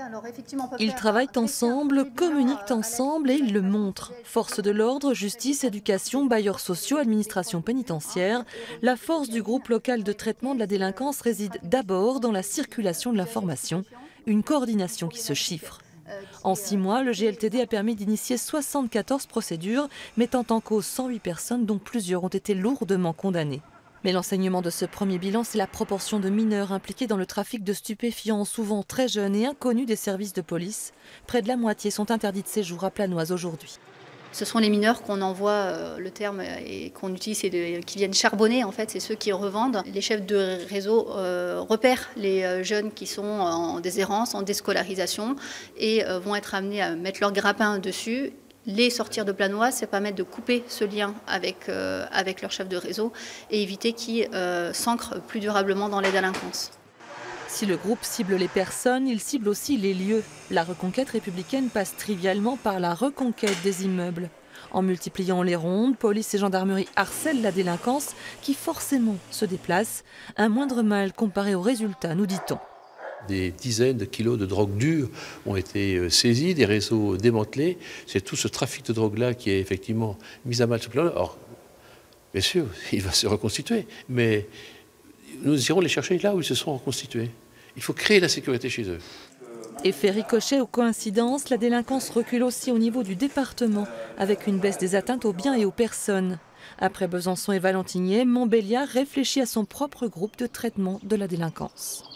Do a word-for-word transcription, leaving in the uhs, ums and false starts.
Ils travaillent ensemble, communiquent ensemble et ils le montrent. Force de l'ordre, justice, éducation, bailleurs sociaux, administration pénitentiaire. La force du groupe local de traitement de la délinquance réside d'abord dans la circulation de l'information, une coordination qui se chiffre. En six mois, le G L T D a permis d'initier soixante-quatorze procédures, mettant en cause cent huit personnes dont plusieurs ont été lourdement condamnées. Mais l'enseignement de ce premier bilan, c'est la proportion de mineurs impliqués dans le trafic de stupéfiants, souvent très jeunes et inconnus des services de police. Près de la moitié sont interdits de séjour à Planoise aujourd'hui. Ce sont les mineurs qu'on envoie, euh, le terme et qu'on utilise, c'est de, qui viennent charbonner en fait, c'est ceux qui revendent. Les chefs de réseau euh, repèrent les jeunes qui sont en déshérence, en déscolarisation et euh, vont être amenés à mettre leur grappin dessus. Les sortir de Planoise, c'est permettre de couper ce lien avec, euh, avec leur chef de réseau et éviter qu'ils euh, s'ancrent plus durablement dans les délinquances. Si le groupe cible les personnes, il cible aussi les lieux. La reconquête républicaine passe trivialement par la reconquête des immeubles. En multipliant les rondes, police et gendarmerie harcèlent la délinquance qui forcément se déplace. Un moindre mal comparé aux résultats, nous dit-on. Des dizaines de kilos de drogue dure ont été saisis, des réseaux démantelés. C'est tout ce trafic de drogue-là qui est effectivement mis à mal ce plan-là. Or, bien sûr, il va se reconstituer, mais nous irons les chercher là où ils se sont reconstitués. Il faut créer la sécurité chez eux. Effet ricochet ou coïncidence, la délinquance recule aussi au niveau du département, avec une baisse des atteintes aux biens et aux personnes. Après Besançon et Valentinier, Montbéliard réfléchit à son propre groupe de traitement de la délinquance.